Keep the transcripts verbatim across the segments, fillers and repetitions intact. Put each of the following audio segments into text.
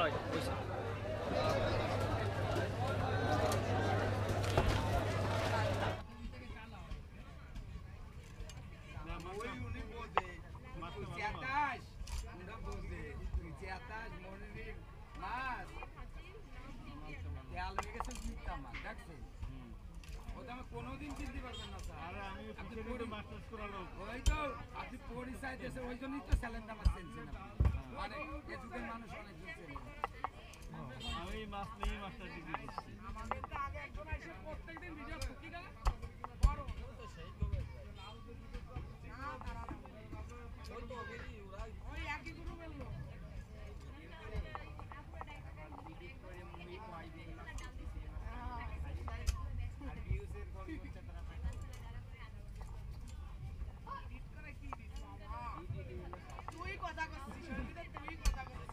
কোনোদিন চিনতে পারবেন না স্যার। আমি ওই তো আপনি পরিচয় দেশে ওই জন্যই তো স্যালেন্ডার মাছ চেনছেন মানে এ যুগের মানুষ অনেকজন চেনে। আমি মাছ নেই মাছটা বিক্রি করছি। প্রত্যেকদিন ভিডিও কি গেল বড় তো সেই ওই একই গ্রুপ এলো তুই কথা করছিস তুই কথা করছিস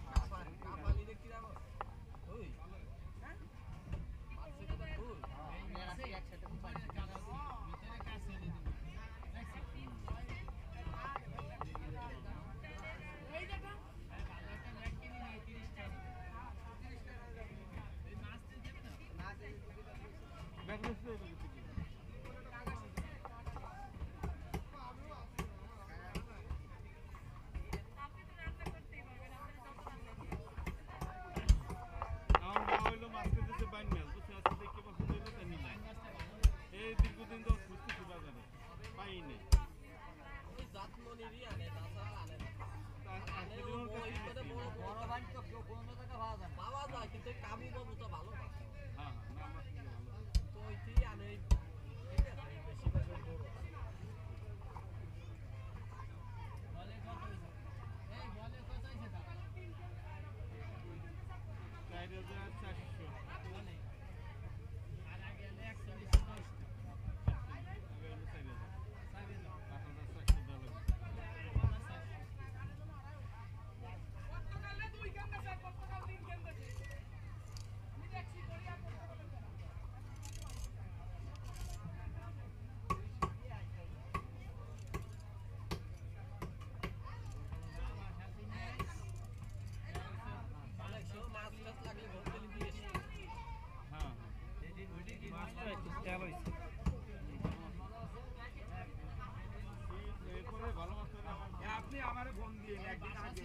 আপনি আমারে ফোন দিয়ে একদিন আগে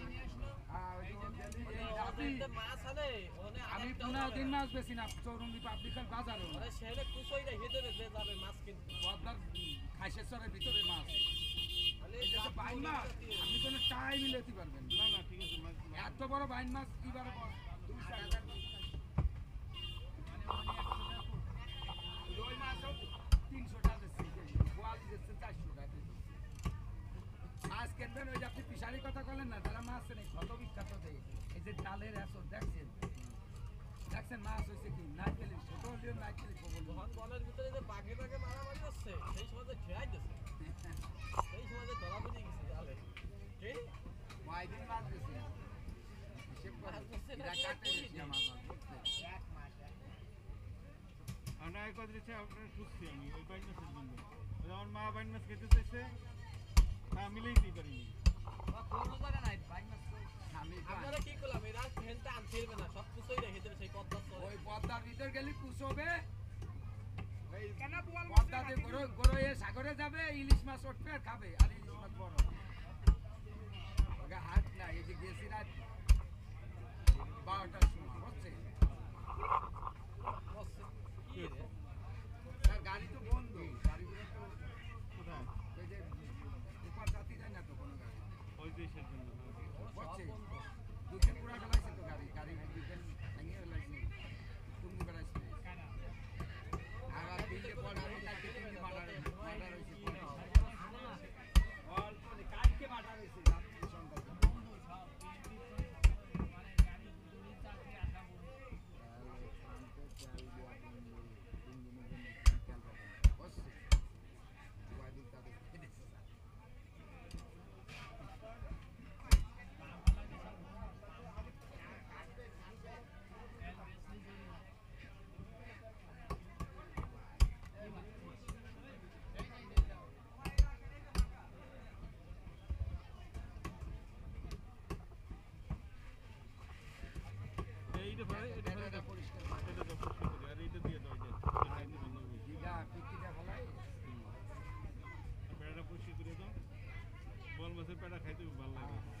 আমি পনেরো দিন মাছ বেশি না চৌরঙ্গি পাবলিকের বাজারে পদ্মার খাইশেশ্বরের ভিতরে মাছ বাইন মাছ আপনি কোনো টাইম লেতে পারবেন না। না ঠিক আছে এত বড় বাইন মাছ কিবার রুই মাছও তিনশো টাকা দিচ্ছে বোয়াল দিচ্ছে চারশো টাকা মাছ কিনবেন ওই যে আপনি পিসারির কথা বলেন না তারা মাছ নেই কত বিখ্যাত দেয় এই যে ডালের আসর দেখছেন দেখছেন মাছ হয়েছে কি নারকেলি ছোট হলেও নারকেলি বলের ভিতরে যে বাঘে বাঘে মারামারি হচ্ছে সেই সময় খেয়াই দিচ্ছে সেই সময় ধরা পড়ে গেছে ডালে ঠিক কয়দিন মাছ গেছে হিসেব করে এরা কাটে গেছে আমার মাছ বুঝতে এক মাস আমরা এক দিচ্ছে আপনার খুঁজছি আমি ওই বাইন মাছের জন্য আমার মা বাইন মাছ খেতে চাইছে তা মিলেইতেই পারিনি কোনো জায়গা নাই বাইন মাছ আমি আপনারা কি করলাম এরা হেনটা আনছিলবে না সব কিছুই রেখে দেবে সেই পদ্মার ওই পদ্মার ভিতর গেলে কুচবে ওই কেন বোয়াল পদ্মাতে গরো গরোয়ে সাগরে যাবে ইলিশ মাছ উঠবে আর খাবে আর ইলিশ মাছ বড় ওকে হাট না এই যে গেছি রাত বারোটার সময় হচ্ছে কি রে স্যার গাড়ি তো বন্ধ গাড়িগুলো তো কোথায় ওই যে উপর যাত্রী যায় না তো কোনো গাড়ি ওই দেশের জন্য হচ্ছে দুদিন পুরা গেলাইছে তো গাড়ি গাড়ি দুদিন ভেঙে গেলাইছে তুমি বেড়াইছে আর দিলে পরে আমি কালকে তিনটে মার্ডার মার্ডার হয়েছে অল্প কালকে মার্ডার হয়েছে রাত্রি সন্ধ্যা কয়টা খাইতে খুব ভালো লাগে